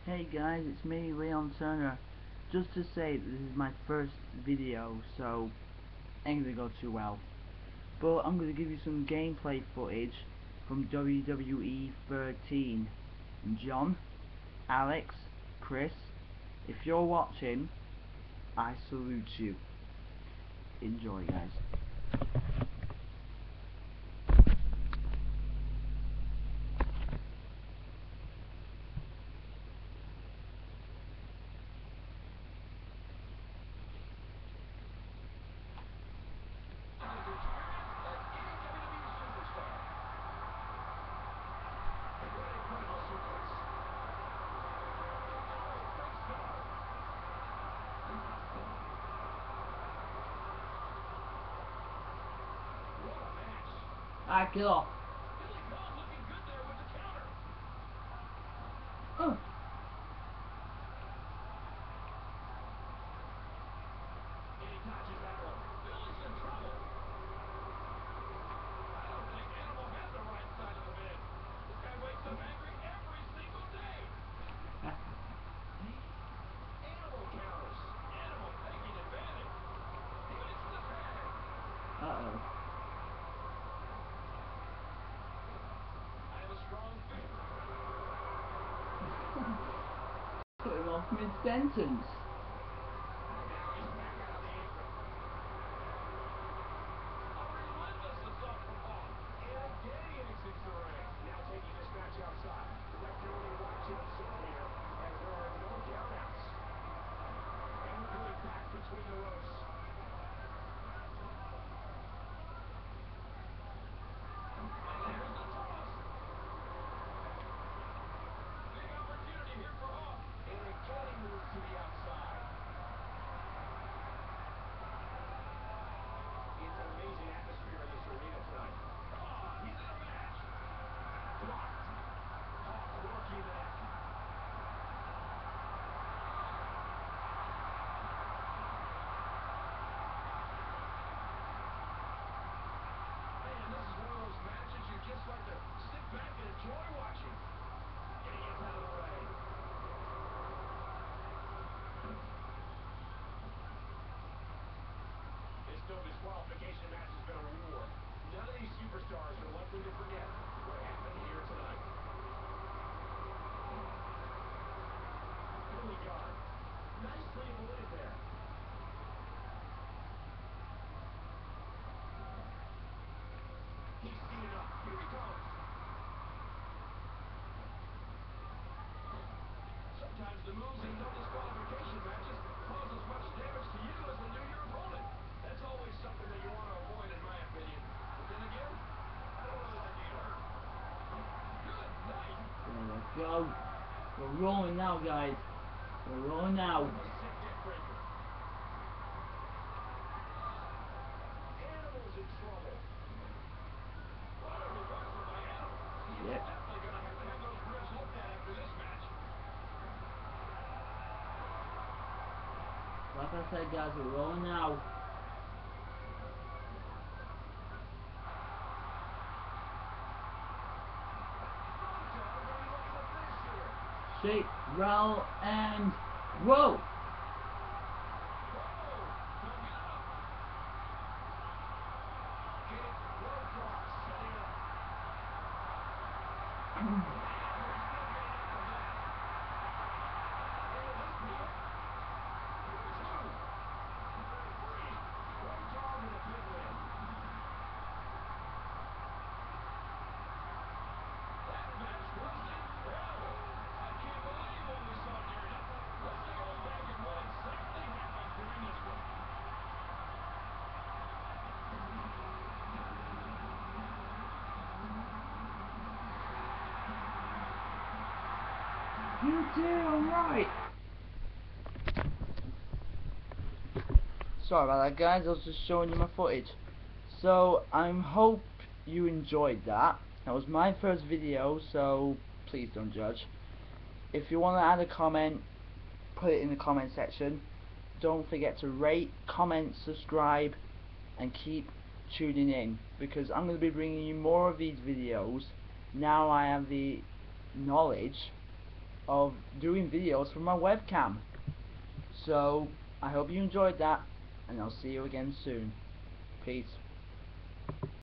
Hey guys, it's me, Leon Turner. Just to say that this is my first video, so ain't gonna go too well. But I'm gonna give you some gameplay footage from WWE 13. And John, Alex, Chris, if you're watching, I salute you. Enjoy, guys. Alright, get off. Oh. Uh-oh. Put him off mid-sentence. Disqualification match has been a war. None of these superstars are likely to forget what happened here tonight. Billy Gunn. Nicely avoided there. He's seen it up. Here he comes. Sometimes the moves in no disqualification matches cause as much damage to you as they do your opponent. That's always something that you want to avoid, in my opinion. But then again, I don't really like to get hurt. Good night. There we go. We're rolling now, guys. We're rolling now. Sick neck breaker. Animal's in trouble. What a reversal by Animal. He's Yep. definitely going to have those ribs looked at after this match. Like I said, guys, we're rolling now. Shake, roll, and whoa! You damn right! Sorry about that, guys, I was just showing you my footage. So, I hope you enjoyed that. That was my first video, so please don't judge. If you want to add a comment, put it in the comment section. Don't forget to rate, comment, subscribe, and keep tuning in, because I'm going to be bringing you more of these videos now I have the knowledge of doing videos from my webcam. So I hope you enjoyed that, and I'll see you again soon. Peace.